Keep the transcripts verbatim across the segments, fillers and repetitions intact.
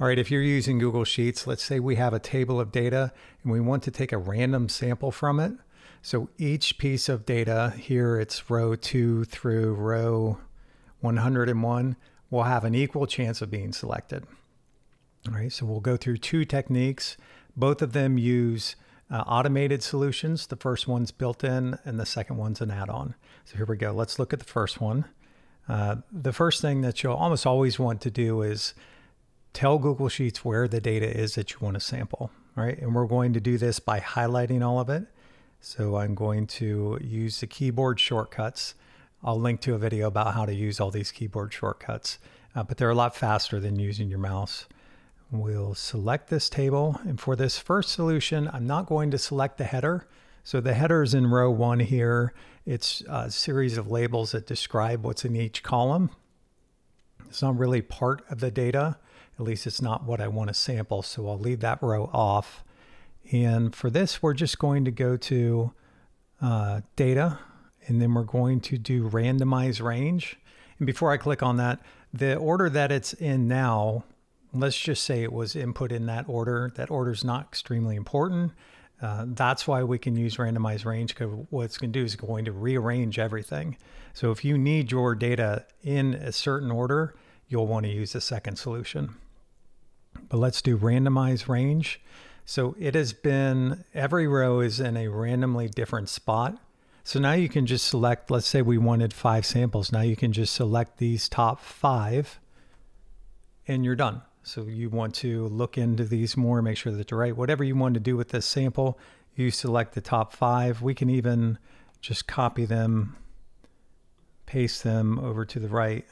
All right, if you're using Google Sheets, let's say we have a table of data and we want to take a random sample from it. So each piece of data here, it's row two through row one hundred one, will have an equal chance of being selected. All right, so we'll go through two techniques. Both of them use uh, automated solutions. The first one's built in and the second one's an add-on. So here we go. Let's look at the first one. Uh, the first thing that you'll almost always want to do is tell Google Sheets where the data is that you want to sample. All right, and we're going to do this by highlighting all of it. So I'm going to use the keyboard shortcuts. I'll link to a video about how to use all these keyboard shortcuts, uh, but they're a lot faster than using your mouse. We'll select this table, and for this first solution, I'm not going to select the header. So the header is in row one here. It's a series of labels that describe what's in each column. It's not really part of the data. At least it's not what I want to sample, so I'll leave that row off. And for this, we're just going to go to uh, data, and then we're going to do randomize range. And before I click on that, the order that it's in now, let's just say it was input in that order. That order is not extremely important. Uh, that's why we can use randomize range, because what it's going to do is going to rearrange everything. So if you need your data in a certain order, you'll want to use the second solution. But let's do randomize range. So it has been, every row is in a randomly different spot. So now you can just select, let's say we wanted five samples. Now you can just select these top five and you're done. So you want to look into these more, make sure that you're right. Whatever you want to do with this sample, you select the top five. We can even just copy them, paste them over to the right.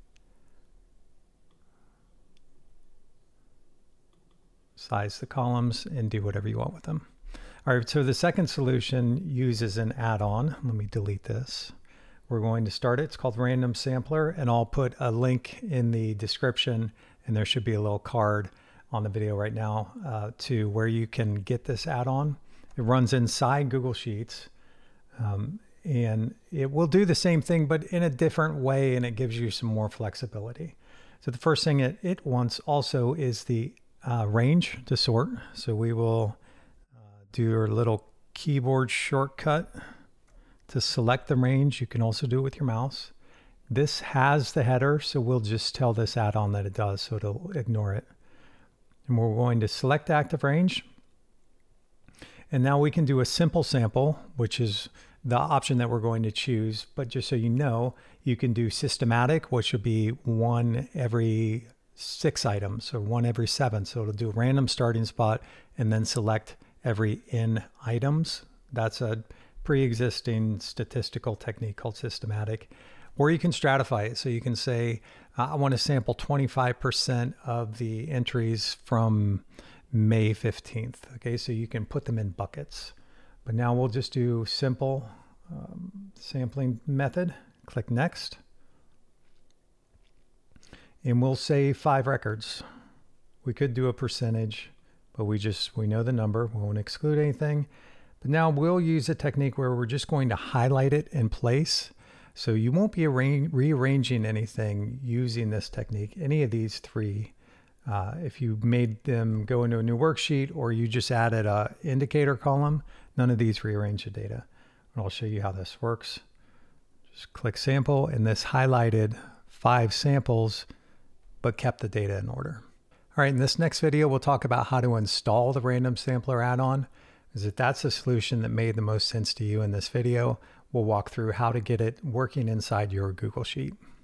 Size the columns and do whatever you want with them. All right, so the second solution uses an add-on. Let me delete this. We're going to start it. It's called Random Sampler, and I'll put a link in the description, and there should be a little card on the video right now uh, to where you can get this add-on. It runs inside Google Sheets, um, and it will do the same thing, but in a different way, and it gives you some more flexibility. So the first thing it, it wants also is the Uh, range to sort. So we will uh, do our little keyboard shortcut to select the range. You can also do it with your mouse. This has the header, so we'll just tell this add-on that it does, so it'll ignore it. And we're going to select active range. And now we can do a simple sample, which is the option that we're going to choose. But just so you know, you can do systematic, which would be one every six items, or one every seven. So it'll do a random starting spot and then select every in items. That's a pre-existing statistical technique called systematic. Or you can stratify it. So you can say, uh, I want to sample twenty-five percent of the entries from May fifteenth. Okay, so you can put them in buckets. But now we'll just do simple um, sampling method. Click next. And we'll say five records. We could do a percentage, but we just, we know the number. We won't exclude anything. But now we'll use a technique where we're just going to highlight it in place. So you won't be rearranging anything using this technique, any of these three. Uh, if you made them go into a new worksheet or you just added a indicator column, none of these rearrange the data. And I'll show you how this works. Just click sample, and this highlighted five samples but kept the data in order. All right, in this next video, we'll talk about how to install the Random Sampler add-on. Because if that's the solution that made the most sense to you in this video, we'll walk through how to get it working inside your Google Sheet.